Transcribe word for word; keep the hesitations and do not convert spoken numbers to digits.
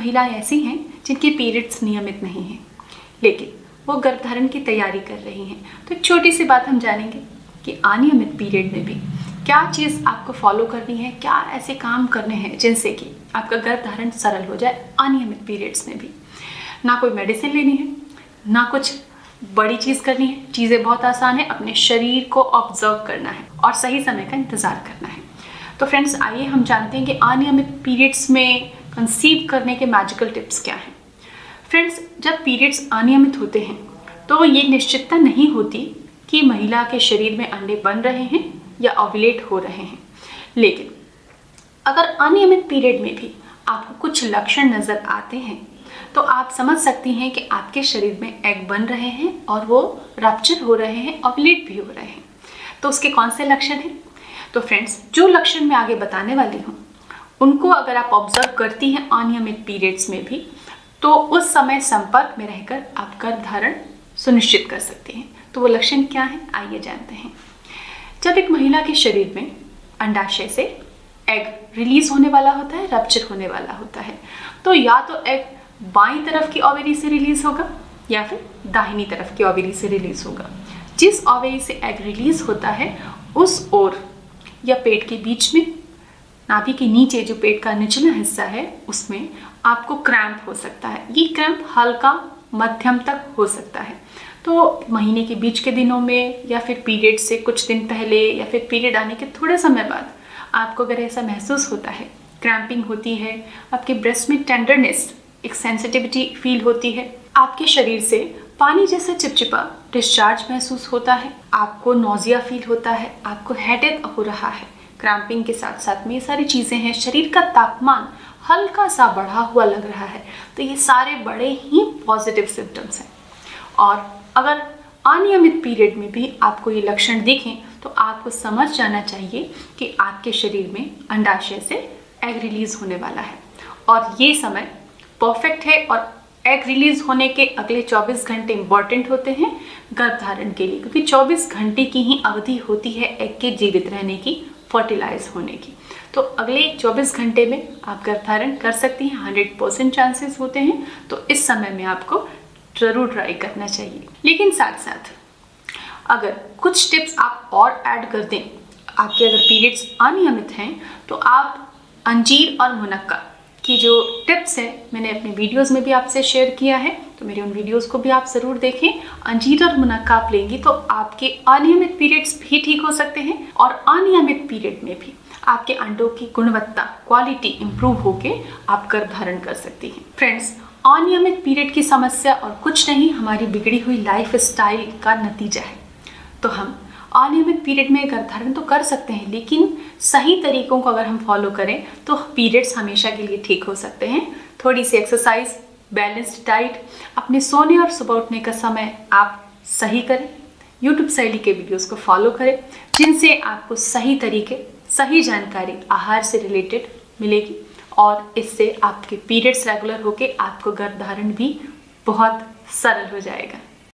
महिलाएं ऐसी हैं जिनके पीरियड्स नियमित नहीं हैं, लेकिन वो गर्भधारण की तैयारी कर रही हैं। तो एक छोटी सी बात हम जानेंगे कि अनियमित पीरियड में भी क्या चीज़ आपको फॉलो करनी है, क्या ऐसे काम करने हैं जिनसे कि आपका गर्भधारण सरल हो जाए अनियमित पीरियड्स में भी। ना कोई मेडिसिन लेनी है, ना कुछ बड़ी चीज़ करनी है, चीज़ें बहुत आसान है। अपने शरीर को ऑब्जर्व करना है और सही समय का इंतज़ार करना है। तो फ्रेंड्स, आइए हम जानते हैं कि अनियमित पीरियड्स में कंसीव करने के मैजिकल टिप्स क्या हैं। फ्रेंड्स, जब पीरियड्स अनियमित होते हैं तो ये निश्चितता नहीं होती कि महिला के शरीर में अंडे बन रहे हैं या ओव्यूलेट हो रहे हैं, लेकिन अगर अनियमित पीरियड में भी आपको कुछ लक्षण नज़र आते हैं तो आप समझ सकती हैं कि आपके शरीर में एग बन रहे हैं और वो रप्चर हो रहे हैं, ओव्यूलेट भी हो रहे हैं। तो उसके कौन से लक्षण हैं? तो फ्रेंड्स, जो लक्षण मैं आगे बताने वाली हूँ उनको अगर आप ऑब्जर्व करती हैं अनियमित पीरियड्स में भी, तो उस समय संपर्क में रहकर आप गर्भधारण सुनिश्चित कर सकते हैं। तो वो लक्षण क्या हैं, आइए जानते हैं। जब एक महिला के शरीर में अंडाशय से एग रिलीज होने वाला होता है, रप्चर होने वाला होता है, तो या तो एग बाईं तरफ की ओवरी से रिलीज होगा या फिर दाहिनी तरफ की ओवरी से रिलीज होगा। जिस ओवरी से एग रिलीज होता है उस ओर या पेट के बीच में, नाभि के नीचे जो पेट का निचला हिस्सा है उसमें आपको क्रैम्प हो सकता है। ये क्रैम्प हल्का मध्यम तक हो सकता है। तो महीने के बीच के दिनों में या फिर पीरियड से कुछ दिन पहले या फिर पीरियड आने के थोड़े समय बाद आपको अगर ऐसा महसूस होता है, क्रैम्पिंग होती है, आपके ब्रेस्ट में टेंडरनेस, एक सेंसिटिविटी फील होती है, आपके शरीर से पानी जैसा चिपचिपा डिस्चार्ज महसूस होता है, आपको नोजिया फील होता है, आपको हेडेक हो रहा है, क्रैम्पिंग के साथ साथ में ये सारी चीज़ें हैं, शरीर का तापमान हल्का सा बढ़ा हुआ लग रहा है, तो ये सारे बड़े ही पॉजिटिव सिम्टम्स हैं। और अगर अनियमित पीरियड में भी आपको ये लक्षण दिखें तो आपको समझ जाना चाहिए कि आपके शरीर में अंडाशय से एग रिलीज होने वाला है और ये समय परफेक्ट है। और एग रिलीज होने के अगले चौबीस घंटे इंपॉर्टेंट होते हैं गर्भधारण के लिए, क्योंकि चौबीस घंटे की ही अवधि होती है एग के जीवित रहने की, फर्टिलाइज होने की। तो अगले चौबीस घंटे में आप गर्भधारण कर सकती हैं, हंड्रेड परसेंट चांसेस होते हैं। तो इस समय में आपको ज़रूर ट्राई करना चाहिए। लेकिन साथ साथ अगर कुछ टिप्स आप और ऐड कर दें, आपके अगर पीरियड्स अनियमित हैं तो आप अंजीर और मुनक्का की जो टिप्स है मैंने अपने वीडियोस में भी आपसे शेयर किया है, तो मेरे उन वीडियोस को भी आप ज़रूर देखें। अंजीर और मुनक्का आप लेंगी तो आपके अनियमित पीरियड्स भी ठीक हो सकते हैं और अनियमित पीरियड में भी आपके अंडों की गुणवत्ता, क्वालिटी इंप्रूव होके आप गर्भधारण कर सकती हैं। फ्रेंड्स, अनियमित पीरियड की समस्या और कुछ नहीं, हमारी बिगड़ी हुई लाइफ स्टाइल का नतीजा है। तो हम अनियमित पीरियड में गर्भधारण तो कर सकते हैं, लेकिन सही तरीकों को अगर हम फॉलो करें तो पीरियड्स हमेशा के लिए ठीक हो सकते हैं। थोड़ी सी एक्सरसाइज, बैलेंस्ड डाइट, अपने सोने और सुबह उठने का समय आप सही करें, यूट्यूब शैली के वीडियोस को फॉलो करें जिनसे आपको सही तरीके, सही जानकारी आहार से रिलेटेड मिलेगी और इससे आपके पीरियड्स रेगुलर होके आपको गर्भधारण भी बहुत सरल हो जाएगा।